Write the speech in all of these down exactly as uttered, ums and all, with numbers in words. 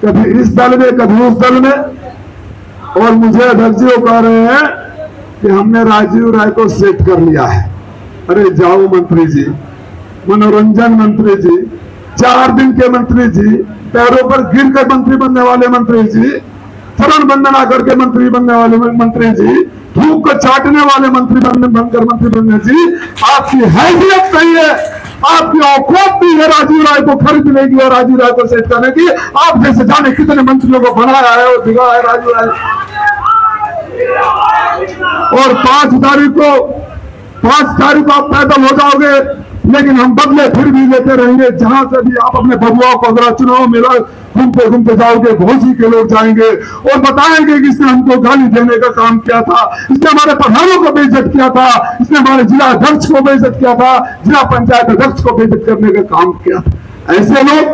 कभी इस दल में कभी उस दल में। और मुझे अध्यक्ष जी कह रहे हैं कि हमने राजीव राय को सेट कर लिया है। अरे जाओ मंत्री जी, मनोरंजन मंत्री जी, चार दिन के मंत्री जी, पैरों पर गिर कर मंत्री बनने वाले मंत्री जी, चरण वंदना करके मंत्री बनने वाले मंत्री जी, धूप को चाटने वाले मंत्री बनने बनकर मंत्री बनने जी, आपकी हैसियत नहीं है, आपकी औकात नहीं है राजीव राय को खरीदने की और राजीव राय को सेट करने की। आप जैसे जाने कितने मंत्रियों को बनाया है और बिगाड़ा है राजीव राय। और पांच तारीख को पांच तारीख को आप पैदल हो जाओगे, लेकिन हम बदले फिर भी लेते रहेंगे। जहां से भी आप अपने बबुआ को अगर चुनाव में घूमते घूमते जाओगे, घोसी के लोग जाएंगे और बताएंगे कि इसने हमको गाली देने का काम किया था, इसने हमारे प्रधानों को बेइज्जत किया था, इसने हमारे जिला अध्यक्ष को बेइज्जत किया था, जिला पंचायत अध्यक्ष को बेइज्जत करने का काम किया था। ऐसे लोग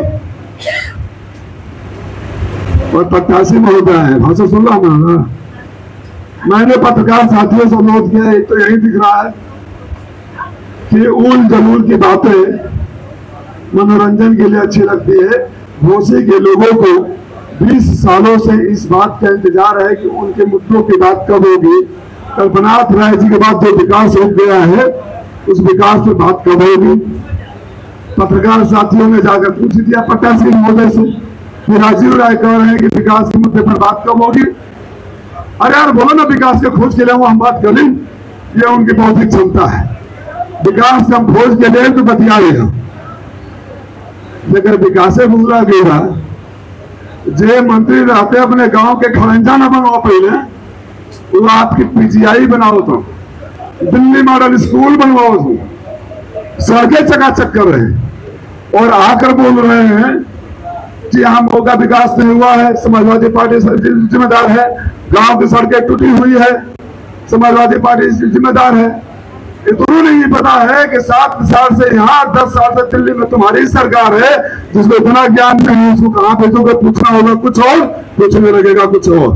और प्रत्याशी महोदय है, भाषा सुन रहा हूं। मैंने पत्रकार साथियों से अनुरोध किया, एक तो यही दिख रहा है कि उल जलूल की बातें मनोरंजन के लिए अच्छी लगती है। घोसी के लोगों को बीस सालों से इस बात का इंतजार है कि उनके मुद्दों की बात कब होगी। कल्पनाथ राय जी के बाद जो विकास हो गया है, उस विकास की बात कब होगी। पत्रकार साथियों ने जाकर पूछ दिया प्रत्याशी महोदय से कि राजीव राय कह रहे हैं कि विकास के मुद्दे पर बात कब होगी। अरे यार बोलो ना, विकास के खोज के लिए हम बात कर लें, ये उनकी बौद्धिक क्षमता है। विकास हम खोज के लिए तो बतिया लेगा, लेकिन विकास बुला गया जे मंत्री रहते अपने गांव के खड़ंजा न बनाओ, पहले वो आपकी पीजीआई बनाओ, तो दिल्ली मॉडल स्कूल बनवाओ, तो सड़कें चकाचक कर रहे हैं और आकर बोल रहे हैं कि यहाँ मौका विकास नहीं हुआ है, समाजवादी पार्टी जिम्मेदार है, गांव की सड़कें टूटी हुई है, समाजवादी पार्टी जिम्मेदार है। इतना नहीं पता है कि सात साल से यहाँ, दस साल से दिल्ली में तुम्हारी सरकार है, जिसको इतना ज्ञान नहीं, उसको कहाँ भेजोगे, पूछना होगा कुछ और, पूछने लगेगा कुछ और।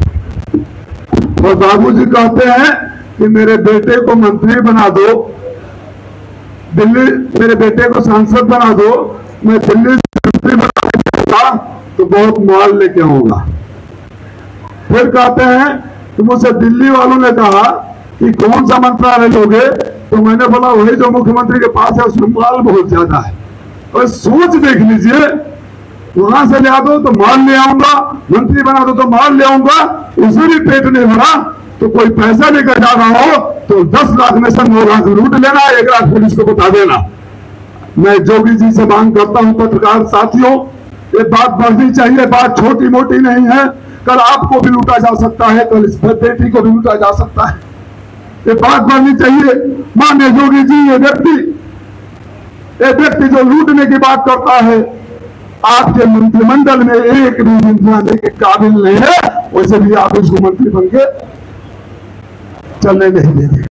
और बाबूजी कहते हैं कि मेरे बेटे को मंत्री बना दो, दिल्ली मेरे बेटे को सांसद बना दो, मैं दिल्ली से मंत्री बना तो बहुत माल लेके आऊंगा। फिर कहते हैं कि मुझसे दिल्ली वालों ने कहा कि कौन सा मंत्रालय लोगे, तो मैंने बोला वही जो मुख्यमंत्री के पास है, उसमें माल बहुत ज्यादा है। और सोच देख लीजिए, वहां से ले आ दो तो माल ले आऊंगा, मंत्री बना दो तो माल ले आऊंगा, उसे भी पेट नहीं भरा तो कोई पैसा लेकर जा रहा हो तो दस लाख में से नौ लाख लूट लेना, एक लाख पुलिस को बता देना। मैं जोगी जी से मांग करता हूं पत्रकार साथियों, ये बात बढ़नी चाहिए, बात छोटी मोटी नहीं है। कल आपको भी लूटा जा सकता है, कल इस बेटी को भी लूटा जा सकता है, ये बात बढ़नी चाहिए। मान्य जोगी जी, ये व्यक्ति ये व्यक्ति जो लूटने की बात करता है, आपके मंत्रिमंडल में एक भी मंत्री के काबिल नहीं है, वैसे भी आप उसको मंत्री बन के चलने नहीं देंगे।